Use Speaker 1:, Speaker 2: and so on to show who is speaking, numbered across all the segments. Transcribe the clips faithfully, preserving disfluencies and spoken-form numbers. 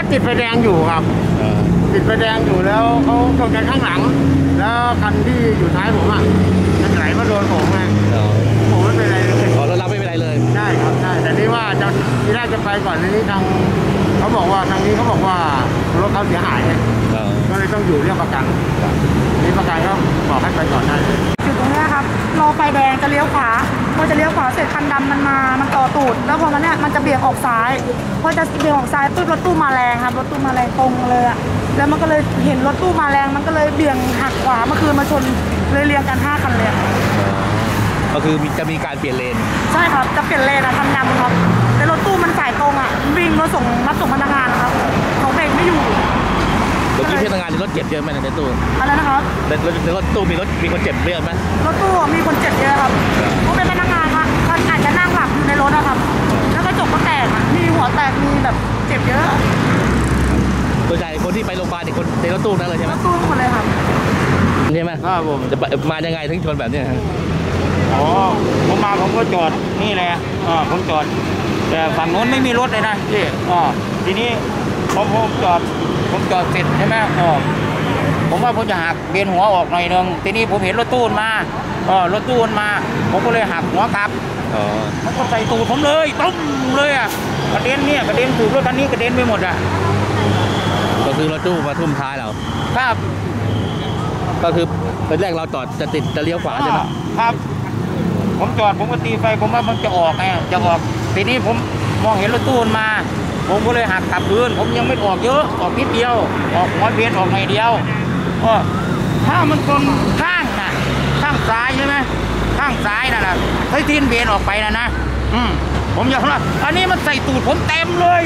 Speaker 1: ติดไฟแดงอยู่ครับติดไฟแดงอยู่แล้วเขาชนกันข้างหลังแล้วคันที่อยู่ท้ายผมอ่ะมันไหลมาโดนผมไงผมไม่เป็นไรเลย
Speaker 2: อ๋อรถเราไม่เป็นไรเลย
Speaker 1: ใช่ครับใช่แต่นี่ว่าจะที่แรกจะไปก่อนนี้ทางเขาบอกว่าทางนี้เขาบอกว่ารถเขาเสียหายก็เลยต้องอยู่เรื่องประกันนี่ประกันก็บอกให้ไปก่อนได้
Speaker 3: จุดตรงนี้ครับรอไฟแดงจะเลี้ยวขวาพอจะเลี้ยวขวาเสร็จคันดำมันมามันต่อตูดแล้วพอมันเนี่ยมันจะเบี่ยงออกซ้ายพอจะเบี่ยงออกซ้ายปุ๊บรถตู้มาแรงครับรถตู้มาแรงตรงเลยอะแล้วมันก็เลยเห็นรถตู้มาแรงมันก็เลยเบี่ยงหักขวาเมื่อคืนมาชนเลยเรียงกันห้าคันเลย
Speaker 2: ก็คือจะมีการเปลี่ยนเลน
Speaker 3: ใช่ครับจะเปลี่ยนเลนอะคันดำครับแต่รถตู้มันสายตรงอะวิ่งรถส่งรับส่งพนักงานครับเขาเบรกไม่อยู่
Speaker 2: เมื่อกี้พนักงานในรถเจ็บเยอะไหมในตู้
Speaker 3: อะไรนะครับ
Speaker 2: ในรถในรถตู้มีรถมีคนเจ็บเยอะไหม
Speaker 3: รถตู้มีคนเจ็บเยอะครับเขาเป็นพนักงานครับเขาอาจจะนั่งหลับอยู่ในรถนะครับแล้วก็จกก็แตกมีหัวแตกมีแบบเจ็บเยอะ
Speaker 2: ตัวใหญ่คนที่ไปโรงพยาบาลเนี่ยคนในรถตู้นั่นเลยใช่ไหม
Speaker 3: รถตู้หมดเลยครับ
Speaker 2: ใช่ไหม
Speaker 1: ครับผม
Speaker 2: จะมายังไงถึงชนแบบนี้
Speaker 1: อ๋อผมมาผมก็จอดนี่แหละอ๋อผมจอดแต่ฝั่งโน้นไม่มีรถเลยนะพี่อ๋อทีนี้ผมผมจอดผมจอดเสร็จใช่ไหมอ๋อผมว่าผมจะหักเบนหัวออกหน่อยนึงทีนี้ผมเห็นรถตู้มาอ๋อรถตู้มาผมก็เลยหักหัวกลับอ๋อมันก็ใส่ตูดผมเลยตุ้มเลยอ่ะกระเด็นเนี่ยกระเด็นถูกรถคันนี้กระเด็นไปหมดอ่ะ
Speaker 2: ก็คือรถตู้มาทุ่มท้ายเรา
Speaker 1: ครับ
Speaker 2: ก็คือตอนแรกเราจอดจะติดจะเลี้ยวขวาใช่ไหม
Speaker 1: ครับผมจอดผมก็ตีไฟผมว่ามันจะออกไงจะออกทีนี้ผมมองเห็นรถตู้มาผมก็เลยหักกลับคืนผมยังไม่ออกเยอะออกนิดเดียวออกหัวเบนออกหน่อยเดียวก็ถ้ามันตรงข้างน่ะข้างซ้ายใช่ไหมข้างซ้ายน่ะนะเฮ้ยทีนเบนออกไปนะนะอืมผมอยากว่าอันนี้มันใส่ตูดผมเต็มเลย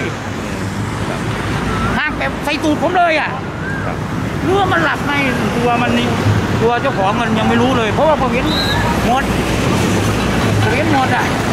Speaker 1: ห่างแบบใส่ตูดผมเลยอ่ะเรือมันหลับในตัวมันนี่ตัวเจ้าของมันยังไม่รู้เลยเพราะว่าผมเห็นหมดผมเห็นหมดอ่ะ